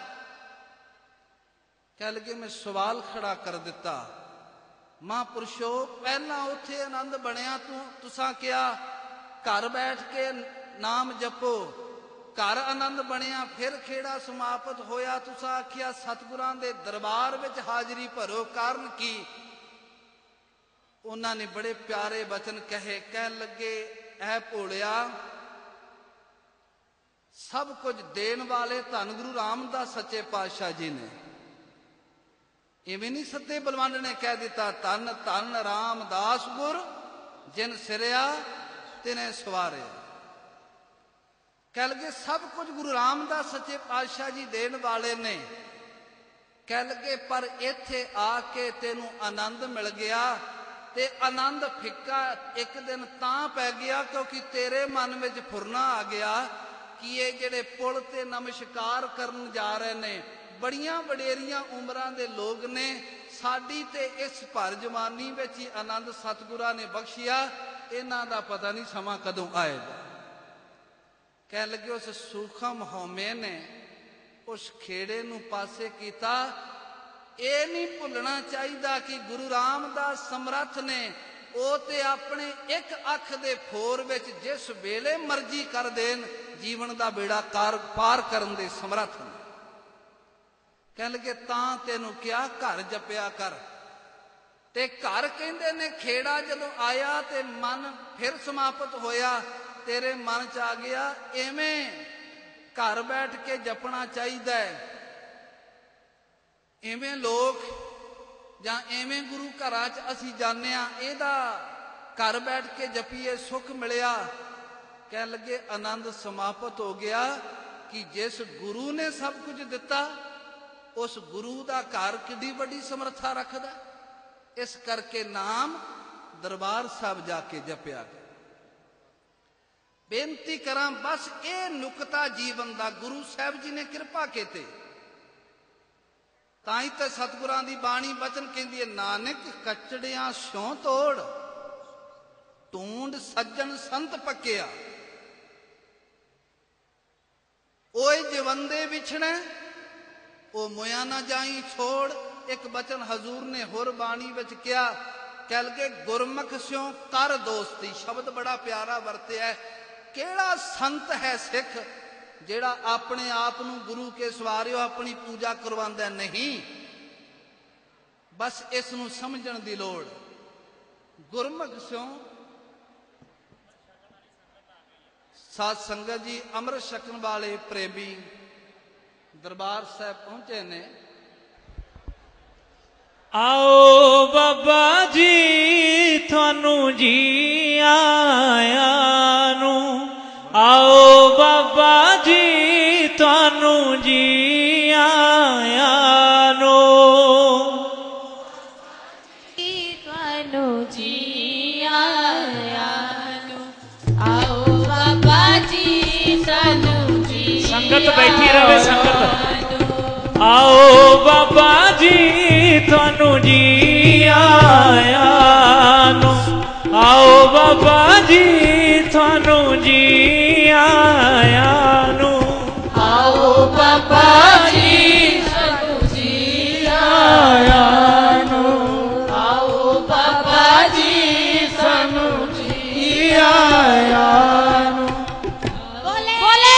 ਕਹਿ ਲਗੇ, ਮੈਂ ਸਵਾਲ ਖੜਾ ਕਰ ਦਿੱਤਾ, ਮਹਾਂਪੁਰਸ਼ੋ, ਪਹਿਲਾਂ ਉੱਥੇ ਆਨੰਦ ਬਣਿਆ, ਤੁਸਾਂ ਕਿਹਾ ਘਰ ਬੈਠ ਕੇ ਨਾਮ ਜਪੋ, ਘਰ ਆਨੰਦ ਬਣਿਆ, ਫਿਰ ਖੇੜਾ ਸਮਾਪਤ ਹੋਇਆ, ਤੁਸਾਂ ਆਖਿਆ ਸਤਿਗੁਰਾਂ ਦੇ ਦਰਬਾਰ ਵਿੱਚ ਹਾਜ਼ਰੀ ਭਰੋ, ਕਾਰਨ ਕੀ? ਉਹਨਾਂ ਨੇ ਬੜੇ ਪਿਆਰੇ ਬਚਨ ਕਹੇ। ਕਹਿਣ ਲੱਗੇ, ਐ ਭੋਲਿਆ, ਸਭ ਕੁਝ ਦੇਣ ਵਾਲੇ ਧੰਨ ਗੁਰੂ ਰਾਮਦਾਸ ਸੱਚੇ ਪਾਤਸ਼ਾਹ ਜੀ ਨੇ। ਇਵੇਂ ਨਹੀਂ ਸੱਤੇ ਬਲਵੰਡ ਨੇ ਕਹਿ ਦਿੱਤਾ, ਧੰਨ ਧੰਨ ਰਾਮਦਾਸ ਗੁਰ ਜਿਨ ਸਿਰਿਆ ਤਿਨੇ ਸਵਾਰਿਆ। ਕਹਿ ਲਗੇ, ਸਭ ਕੁਝ ਗੁਰੂ ਰਾਮਦਾਸ ਸੱਚੇ ਪਾਤਸ਼ਾਹ ਜੀ ਦੇਣ ਵਾਲੇ ਨੇ। ਕਹਿ ਲਗੇ, ਪਰ ਇੱਥੇ ਆ ਕੇ ਤੈਨੂੰ ਆਨੰਦ ਮਿਲ ਗਿਆ, ਤੇ ਆਨੰਦ ਫਿੱਕਾ ਇੱਕ ਦਿਨ ਤਾਂ ਪੈ ਗਿਆ ਕਿਉਂਕਿ ਤੇਰੇ ਮਨ ਵਿੱਚ ਫੁਰਨਾ ਆ ਗਿਆ ਕਿ ਇਹ ਜਿਹੜੇ ਪੁਲ ਤੇ ਨਮਸਕਾਰ ਕਰਨ ਜਾ ਰਹੇ ਨੇ, ਬੜੀਆਂ ਵਡੇਰੀਆਂ ਉਮਰਾਂ ਦੇ ਲੋਕ ਨੇ, ਸਾਡੀ ਤੇ ਇਸ ਭਰ ਜਵਾਨੀ ਵਿੱਚ ਹੀ ਆਨੰਦ ਸਤਿਗੁਰਾਂ ਨੇ ਬਖਸ਼ਿਆ, ਇਹਨਾਂ ਦਾ ਪਤਾ ਨਹੀਂ ਸਮਾਂ ਕਦੋਂ ਆਏਗਾ। ਕਹਿਣ ਲੱਗੇ ਉਸ ਸੂਖਮ ਹਉਮੈ ਨੇ ਉਸ ਖੇੜੇ ਨੂੰ ਪਾਸੇ ਕੀਤਾ। ਇਹ ਨਹੀਂ ਭੁੱਲਣਾ ਚਾਹੀਦਾ ਕਿ ਗੁਰੂ ਰਾਮਦਾਸ ਸਮਰੱਥ ਨੇ ਉਹ ਤੇ ਆਪਣੇ ਇੱਕ ਅੱਖ ਦੇ ਫੋਰ ਵਿੱਚ ਜਿਸ ਵੇਲੇ ਮਰਜ਼ੀ ਕਰ ਦੇਣ, ਜੀਵਨ ਦਾ ਬੇੜਾ ਪਾਰ ਕਰਨ ਦੇ ਸਮਰੱਥ ਨੇ। ਕਹਿਣ ਲੱਗੇ ਤਾਂ ਤੈਨੂੰ ਕਿਹਾ ਘਰ ਜਪਿਆ ਕਰ। ਤੇ ਘਰ ਕਹਿੰਦੇ ਨੇ ਖੇੜਾ ਜਦੋਂ ਆਇਆ ਤੇ ਮਨ ਫਿਰ ਸਮਾਪਤ ਹੋਇਆ। ਤੇਰੇ ਮਨ ਚ ਆ ਗਿਆ ਐਵੇਂ ਘਰ ਬੈਠ ਕੇ ਜਪਣਾ ਚਾਹੀਦਾ ਹੈ, ਐਵੇਂ ਲੋਕ ਜਾਂ ਐਵੇਂ ਗੁਰੂ ਘਰਾਂ 'ਚ ਅਸੀਂ ਜਾਂਦੇ ਹਾਂ, ਇਹਦਾ ਘਰ ਬੈਠ ਕੇ ਜਪੀਏ ਸੁੱਖ ਮਿਲਿਆ। ਕਹਿਣ ਲੱਗੇ ਆਨੰਦ ਸਮਾਪਤ ਹੋ ਗਿਆ ਕਿ ਜਿਸ ਗੁਰੂ ਨੇ ਸਭ ਕੁਝ ਦਿੱਤਾ ਉਸ ਗੁਰੂ ਦਾ ਘਰ ਕਿੱਡੀ ਵੱਡੀ ਸਮਰੱਥਾ ਰੱਖਦਾ। ਇਸ ਕਰਕੇ ਨਾਮ ਦਰਬਾਰ ਸਾਹਿਬ ਜਾ ਕੇ ਜਪਿਆ। ਬੇਨਤੀ ਕਰਾਂ ਬਸ ਇਹ ਨੁਕਤਾ ਜੀਵਨ ਦਾ ਗੁਰੂ ਸਾਹਿਬ ਜੀ ਨੇ ਕਿਰਪਾ ਕੀਤੀ। ਤਾਂ ਹੀ ਤਾਂ ਸਤਿਗੁਰਾਂ ਦੀ ਬਾਣੀ ਬਚਨ ਕਹਿੰਦੀ ਹੈ, ਨਾਨਕ ਕਚੜਿਆਂ ਸਿਉ ਤੋੜ ਟੂੰਡ ਸੱਜਣ ਸੰਤ ਪੱਕਿਆ। ਓਏ ਜਵੰਦੇ ਵਿਛੜੈ ਉਹ ਮੁਆ ਨਾ ਜਾਈ ਛੋੜ। ਇੱਕ ਬਚਨ ਹਜ਼ੂਰ ਨੇ ਹੋਰ ਬਾਣੀ ਵਿੱਚ ਕਿਹਾ, ਕਹਿ ਲਗੇ ਗੁਰਮੁਖ ਸਿਉ ਕਰ ਦੋਸਤੀ। ਸ਼ਬਦ ਬੜਾ ਪਿਆਰਾ ਵਰਤਿਆ ਹੈ। ਕਿਹੜਾ ਸੰਤ ਹੈ ਸਿੱਖ ਜਿਹੜਾ ਆਪਣੇ ਆਪ ਨੂੰ ਗੁਰੂ ਕੇ ਸਵਾਰਿਓ ਆਪਣੀ ਪੂਜਾ ਕਰਵਾਉਂਦਾ ਨਹੀਂ। ਬਸ ਇਸ ਨੂੰ ਸਮਝਣ ਦੀ ਲੋੜ। ਗੁਰਮੁਖ ਸਿਉ ਸਾਧ ਸੰਗਤ ਜੀ, ਅੰਮ੍ਰਿਤ ਛਕਣ ਵਾਲੇ ਪ੍ਰੇਮੀ ਦਰਬਾਰ ਸਾਹਿਬ ਪਹੁੰਚੇ ਨੇ। ਆਓ ਬਾਬਾ ਜੀ ਤੁਹਾਨੂੰ ਜੀ ਆਇਆਂ ਨੂੰ, ਆਓ ਬਾਬਾ ਜੀ ਤੁਹਾਨੂੰ ਜੀ ਆਇਆਂ ਨੂੰ, ਤੁਹਾਨੂੰ ਜੀ ਆਇਆਂ ਨੂੰ, ਆਓ ਬਾਬਾ ਜੀ ਸਾਨੂੰ ਜੀ। ਸੰਗਤ ਬੈਠੀ ਰਹੇ ਸੰਗਤ। ਆਓ ਬਾਬਾ ਜੀ ਤੁਹਾਨੂੰ ਜੀ ਆਇਆਂ ਨੂੰ, ਆਓ ਬਾਬਾ ਜੀ ਤੁਹਾਨੂੰ ਜੀ ਆਇਆਂ ਨੂੰ, ਆਓ ਬਾਬਾ ਜੀ ਸਾਨੂੰ ਜੀ ਆਇਆਂ ਨੂੰ, ਆਓ ਬਾਬਾ ਜੀ ਸਾਨੂੰ ਜੀ ਆਇਆਂ ਨੂੰ। ਬੋਲੇ ਬੋਲੇ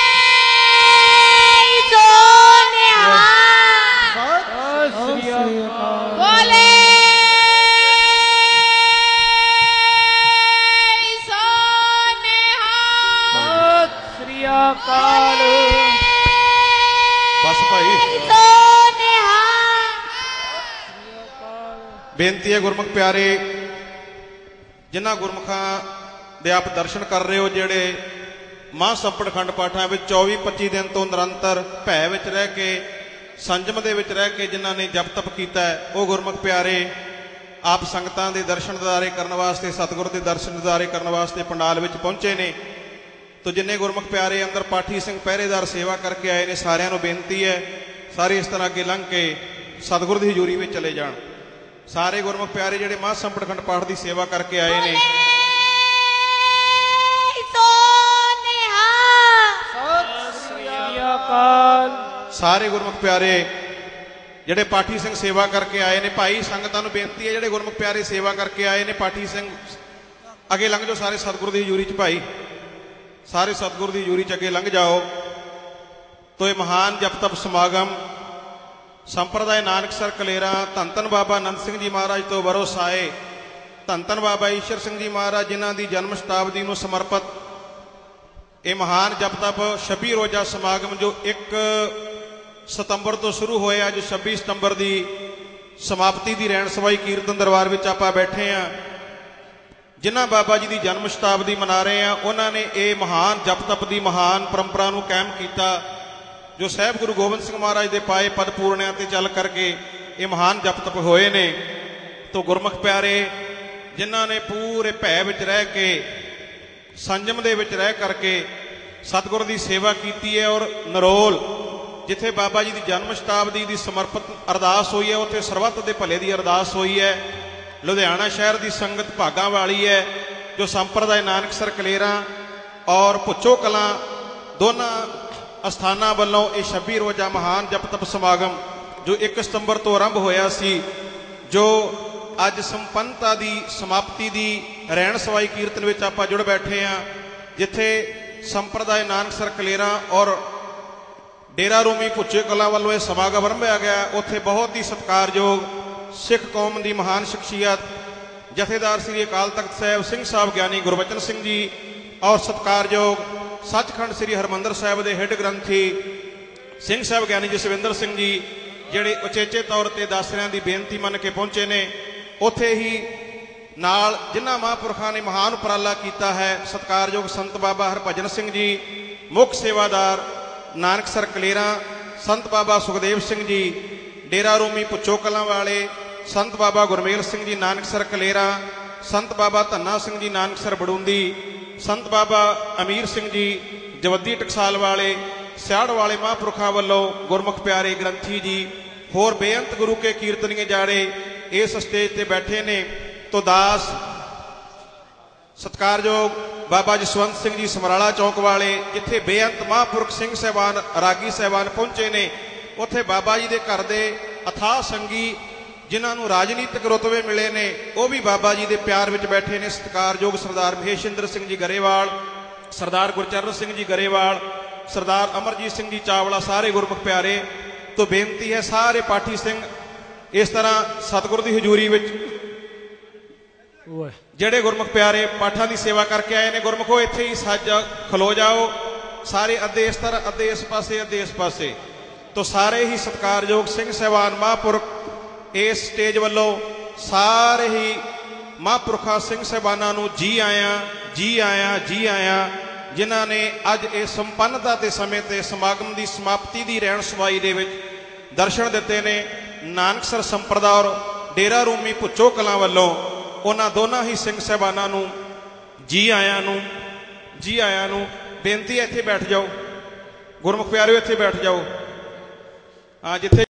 ਸੋਨਿਆ ਸ੍ਰੀ ਅਕਾਲ। ਬੋਲੇ ਅਕਾਲ। ਬਸ ਭਾਈ ਬੇਨਤੀ ਹੈ ਗੁਰਮੁਖ ਪਿਆਰੇ, ਜਿਨ੍ਹਾਂ ਗੁਰਮੁਖਾਂ ਦੇ ਆਪ ਦਰਸ਼ਨ ਕਰ ਰਹੇ ਹੋ, ਜਿਹੜੇ ਮਹਾਂ ਸੰਪਟ ਖੰਡ ਪਾਠਾਂ ਵਿੱਚ 24-25 ਦਿਨ ਤੋਂ ਨਿਰੰਤਰ ਭੈ ਵਿੱਚ ਰਹਿ ਕੇ, ਸੰਜਮ ਦੇ ਵਿੱਚ ਰਹਿ ਕੇ ਜਿਨ੍ਹਾਂ ਨੇ ਜਪ ਤਪ ਕੀਤਾ ਹੈ, ਉਹ ਗੁਰਮੁਖ ਪਿਆਰੇ ਆਪ ਸੰਗਤਾਂ ਦੇ ਦਰਸ਼ਨ ਦਿਦਾਰੇ ਕਰਨ ਵਾਸਤੇ, ਸਤਿਗੁਰ ਦੇ ਦਰਸ਼ਨ ਦਿਦਾਰੇ ਕਰਨ ਵਾਸਤੇ ਪੰਡਾਲ ਵਿੱਚ ਪਹੁੰਚੇ ਨੇ। ਤੋ ਜਿੰਨੇ ਗੁਰਮੁਖ ਪਿਆਰੇ ਅੰਦਰ ਪਾਠੀ ਸਿੰਘ ਪਹਿਰੇਦਾਰ ਸੇਵਾ ਕਰਕੇ ਆਏ ਨੇ, ਸਾਰਿਆਂ ਨੂੰ ਬੇਨਤੀ ਹੈ ਸਾਰੇ ਇਸ ਤਰ੍ਹਾਂ ਅੱਗੇ ਲੰਘ ਕੇ ਸਤਿਗੁਰ ਦੀ ਹਜ਼ੂਰੀ ਵਿੱਚ ਚਲੇ ਜਾਣ। ਸਾਰੇ ਗੁਰਮੁਖ ਪਿਆਰੇ ਜਿਹੜੇ ਮਹਾਂ ਸੰਪਟ ਖੰਡ ਪਾਠ ਦੀ ਸੇਵਾ ਕਰਕੇ ਆਏ ਨੇ, ਸਾਰੇ ਗੁਰਮੁਖ ਪਿਆਰੇ ਜਿਹੜੇ ਪਾਠੀ ਸਿੰਘ ਸੇਵਾ ਕਰਕੇ ਆਏ ਨੇ, ਭਾਈ ਸੰਗਤਾਂ ਨੂੰ ਬੇਨਤੀ ਹੈ ਜਿਹੜੇ ਗੁਰਮੁਖ ਪਿਆਰੇ ਸੇਵਾ ਕਰਕੇ ਆਏ ਨੇ, ਪਾਠੀ ਸਿੰਘ ਅੱਗੇ ਲੰਘ ਜਾਓ ਸਾਰੇ ਸਤਿਗੁਰ ਦੀ ਹਜ਼ੂਰੀ 'ਚ। ਭਾਈ ਸਾਰੇ ਸਤਿਗੁਰ ਦੀ ਹਜ਼ੂਰੀ 'ਚ ਅੱਗੇ ਲੰਘ ਜਾਓ। ਤੋ ਇਹ ਮਹਾਨ ਜਪ ਤਪ ਸਮਾਗਮ ਸੰਪਰਦਾਇ ਨਾਨਕਸਰ ਕਲੇਰਾ ਧੰਨ ਧੰਨ ਬਾਬਾ ਆਨੰਦ ਸਿੰਘ ਜੀ ਮਹਾਰਾਜ ਤੋਂ ਵਰੋਸਾਏ, ਧੰਨ ਧੰਨ ਬਾਬਾ ਈਸ਼ਰ ਸਿੰਘ ਜੀ ਮਹਾਰਾਜ ਜਿਨ੍ਹਾਂ ਦੀ ਜਨਮ ਸ਼ਤਾਬਦੀ ਨੂੰ ਸਮਰਪਿਤ ਇਹ ਮਹਾਨ ਜਪ ਤਪ 26 ਰੋਜ਼ਾ ਸਮਾਗਮ ਜੋ 1 ਸਤੰਬਰ ਤੋਂ ਸ਼ੁਰੂ ਹੋਇਆ, ਅੱਜ 26 ਸਤੰਬਰ ਦੀ ਸਮਾਪਤੀ ਦੀ ਰਹਿਣ ਸਵਾਈ ਕੀਰਤਨ ਦਰਬਾਰ ਵਿੱਚ ਆਪਾਂ ਬੈਠੇ ਹਾਂ। ਜਿਨ੍ਹਾਂ ਬਾਬਾ ਜੀ ਦੀ ਜਨਮ ਸ਼ਤਾਬਦੀ ਮਨਾ ਰਹੇ ਹਾਂ, ਉਹਨਾਂ ਨੇ ਇਹ ਮਹਾਨ ਜਪ ਤਪ ਦੀ ਮਹਾਨ ਪਰੰਪਰਾ ਨੂੰ ਕਾਇਮ ਕੀਤਾ, ਜੋ ਸਾਹਿਬ ਗੁਰੂ ਗੋਬਿੰਦ ਸਿੰਘ ਮਹਾਰਾਜ ਦੇ ਪਾਏ ਪਦ ਪੂਰਨਿਆਂ ਤੇ ਚੱਲ ਕਰਕੇ ਇਹ ਮਹਾਨ ਜਪ ਤਪ ਹੋਏ ਨੇ। ਤੋ ਗੁਰਮੁਖ ਪਿਆਰੇ ਜਿਨ੍ਹਾਂ ਨੇ ਪੂਰੇ ਭੈ ਵਿੱਚ ਰਹਿ ਕੇ, ਸੰਜਮ ਦੇ ਵਿੱਚ ਰਹਿ ਕਰਕੇ ਸਤਿਗੁਰ ਦੀ ਸੇਵਾ ਕੀਤੀ ਹੈ, ਔਰ ਨਰੋਲ ਜਿੱਥੇ ਬਾਬਾ ਜੀ ਦੀ ਜਨਮ ਸ਼ਤਾਬਦੀ ਦੀ ਸਮਰਪਿਤ ਅਰਦਾਸ ਹੋਈ ਹੈ, ਉੱਥੇ ਸਰਬੱਤ ਦੇ ਭਲੇ ਦੀ ਅਰਦਾਸ ਹੋਈ ਹੈ। ਲੁਧਿਆਣਾ ਸ਼ਹਿਰ ਦੀ ਸੰਗਤ ਭਾਗਾਂ ਵਾਲੀ ਹੈ, ਜੋ ਸੰਪਰਦਾਇ ਨਾਨਕਸਰ ਕਲੇਰਾਂ ਔਰ ਭੁੱਚੋ ਕਲਾਂ ਦੋਨਾਂ ਅਸਥਾਨਾਂ ਵੱਲੋਂ ਇਹ 26 ਰੋਜ਼ਾ ਮਹਾਨ ਜਪ ਤਪ ਸਮਾਗਮ ਜੋ 1 ਸਤੰਬਰ ਤੋਂ ਆਰੰਭ ਹੋਇਆ ਸੀ, ਜੋ ਅੱਜ ਸੰਪੰਨਤਾ ਦੀ ਸਮਾਪਤੀ ਦੀ ਰਹਿਣ ਸਵਾਈ ਕੀਰਤਨ ਵਿੱਚ ਆਪਾਂ ਜੁੜ ਬੈਠੇ ਹਾਂ, ਜਿੱਥੇ ਸੰਪਰਦਾਇ ਨਾਨਕਸਰ ਕਲੇਰਾਂ ਔਰ ਡੇਰਾ ਰੂਮੀ ਭੁੱਚੋ ਕਲਾਂ ਵੱਲੋਂ ਇਹ ਸਮਾਗਮ ਆਰੰਭਿਆ ਗਿਆ। ਉੱਥੇ ਬਹੁਤ ਹੀ ਸਤਿਕਾਰਯੋਗ ਸਿੱਖ ਕੌਮ ਦੀ ਮਹਾਨ ਸ਼ਖਸੀਅਤ ਜਥੇਦਾਰ ਸ੍ਰੀ ਅਕਾਲ ਤਖਤ ਸਾਹਿਬ ਸਿੰਘ ਸਾਹਿਬ ਗਿਆਨੀ ਗੁਰਬਚਨ ਸਿੰਘ ਜੀ ਔਰ ਸਤਿਕਾਰਯੋਗ ਸੱਚਖੰਡ ਸ੍ਰੀ ਹਰਿਮੰਦਰ ਸਾਹਿਬ ਦੇ ਹੈੱਡ ਗ੍ਰੰਥੀ ਸਿੰਘ ਸਾਹਿਬ ਗਿਆਨੀ ਜਸਵਿੰਦਰ ਸਿੰਘ ਜੀ, ਜਿਹੜੇ ਉਚੇਚੇ ਤੌਰ ਤੇ ਦਾਸਰਿਆਂ ਦੀ ਬੇਨਤੀ ਮੰਨ ਕੇ ਪਹੁੰਚੇ ਨੇ। ਉੱਥੇ ਹੀ ਨਾਲ ਜਿਨ੍ਹਾਂ ਮਹਾਂਪੁਰਖਾਂ ਨੇ ਮਹਾਨ ਉਪਰਾਲਾ ਕੀਤਾ ਹੈ, ਸਤਿਕਾਰਯੋਗ ਸੰਤ ਬਾਬਾ ਹਰਭਜਨ ਸਿੰਘ ਜੀ ਮੁੱਖ ਸੇਵਾਦਾਰ ਨਾਨਕਸਰ ਕਲੇਰਾਂ, ਸੰਤ ਬਾਬਾ ਸੁਖਦੇਵ ਸਿੰਘ ਜੀ ਡੇਰਾ ਰੂਮੀ ਭੁੱਚੋ ਕਲਾਂ ਵਾਲੇ, ਸੰਤ ਬਾਬਾ ਗੁਰਮੇਲ ਸਿੰਘ ਜੀ ਨਾਨਕਸਰ ਕਲੇਰਾਂ, ਸੰਤ ਬਾਬਾ ਧੰਨਾ ਸਿੰਘ ਜੀ ਨਾਨਕਸਰ ਬੜੂੰਦੀ, ਸੰਤ ਬਾਬਾ ਅਮੀਰ ਸਿੰਘ ਜੀ ਜਵੱਦੀ ਟਕਸਾਲ ਵਾਲੇ, ਸਿਆੜ ਵਾਲੇ ਮਹਾਂਪੁਰਖਾਂ ਵੱਲੋਂ ਗੁਰਮੁਖ ਪਿਆਰੇ ਗ੍ਰੰਥੀ ਜੀ, ਹੋਰ ਬੇਅੰਤ ਗੁਰੂ ਕੇ ਕੀਰਤਨੀਏ ਜਾੜੇ ਇਸ ਸਟੇਜ ਤੇ ਬੈਠੇ ਨੇ। ਤੋ ਦਾਸ ਸਤਿਕਾਰਯੋਗ ਬਾਬਾ ਜਸਵੰਤ ਸਿੰਘ ਜੀ ਸਮਰਾਲਾ ਚੌਕ ਵਾਲੇ, ਜਿੱਥੇ ਬੇਅੰਤ ਮਹਾਂਪੁਰਖ ਸਿੰਘ ਸਾਹਿਬਾਨ ਰਾਗੀ ਸਾਹਿਬਾਨ ਪਹੁੰਚੇ ਨੇ, ਉੱਥੇ ਬਾਬਾ ਜੀ ਦੇ ਘਰ ਦੇ ਅਥਾਹ ਸੰਗੀ ਜਿਨ੍ਹਾਂ ਨੂੰ ਰਾਜਨੀਤਿਕ ਰੁਤਬੇ ਮਿਲੇ ਨੇ, ਉਹ ਵੀ ਬਾਬਾ ਜੀ ਦੇ ਪਿਆਰ ਵਿੱਚ ਬੈਠੇ ਨੇ। ਸਤਿਕਾਰਯੋਗ ਸਰਦਾਰ ਮਹੇਸ਼ਿੰਦਰ ਸਿੰਘ ਜੀ ਗਰੇਵਾਲ, ਸਰਦਾਰ ਗੁਰਚਰਨ ਸਿੰਘ ਜੀ ਗਰੇਵਾਲ, ਸਰਦਾਰ ਅਮਰਜੀਤ ਸਿੰਘ ਜੀ ਚਾਵਲਾ, ਸਾਰੇ ਗੁਰਮੁਖ ਪਿਆਰੇ। ਤੋਂ ਬੇਨਤੀ ਹੈ ਸਾਰੇ ਪਾਠੀ ਸਿੰਘ ਇਸ ਤਰ੍ਹਾਂ ਸਤਿਗੁਰ ਦੀ ਹਜ਼ੂਰੀ ਵਿੱਚ ਜਿਹੜੇ ਗੁਰਮੁਖ ਪਿਆਰੇ ਪਾਠਾਂ ਦੀ ਸੇਵਾ ਕਰਕੇ ਆਏ ਨੇ, ਗੁਰਮੁਖੋ ਇੱਥੇ ਹੀ ਸੱਜ ਖਲੋ ਜਾਓ, ਸਾਰੇ ਅੱਧੇ ਇਸ ਤਰ੍ਹਾਂ, ਅੱਧੇ ਇਸ ਪਾਸੇ, ਅੱਧੇ ਇਸ ਪਾਸੇ। ਤੋਂ ਸਾਰੇ ਹੀ ਸਤਿਕਾਰਯੋਗ ਸਿੰਘ ਸਾਹਿਬਾਨ ਮਹਾਂਪੁਰਖ ਇਸ ਸਟੇਜ ਵੱਲੋਂ ਸਾਰੇ ਹੀ ਮਹਾਂਪੁਰਖਾਂ ਸਿੰਘ ਸਾਹਿਬਾਨਾਂ ਨੂੰ ਜੀ ਆਇਆਂ, ਜੀ ਆਇਆਂ, ਜੀ ਆਇਆਂ, ਜਿਨ੍ਹਾਂ ਨੇ ਅੱਜ ਇਹ ਸੰਪੰਨਤਾ ਦੇ ਸਮੇਂ ਤੇ ਸਮਾਗਮ ਦੀ ਸਮਾਪਤੀ ਦੀ ਰਹਿਣ ਸਵਾਈ ਦੇ ਵਿੱਚ ਦਰਸ਼ਨ ਦਿੱਤੇ ਨੇ। ਨਾਨਕਸਰ ਸੰਪਰਦਾ ਔਰ ਡੇਰਾ ਰੂਮੀ ਭੁੱਚੋ ਕਲਾਂ ਵੱਲੋਂ ਉਹਨਾਂ ਦੋਨਾਂ ਹੀ ਸਿੰਘ ਸਾਹਿਬਾਨਾਂ ਨੂੰ ਜੀ ਆਇਆਂ ਨੂੰ, ਜੀ ਆਇਆਂ ਨੂੰ। ਬੇਨਤੀ ਹੈ ਇੱਥੇ ਬੈਠ ਜਾਓ, ਗੁਰਮੁਖ ਪਿਆਰਿਓ ਇੱਥੇ ਬੈਠ ਜਾਓ। ਜਿੱਥੇ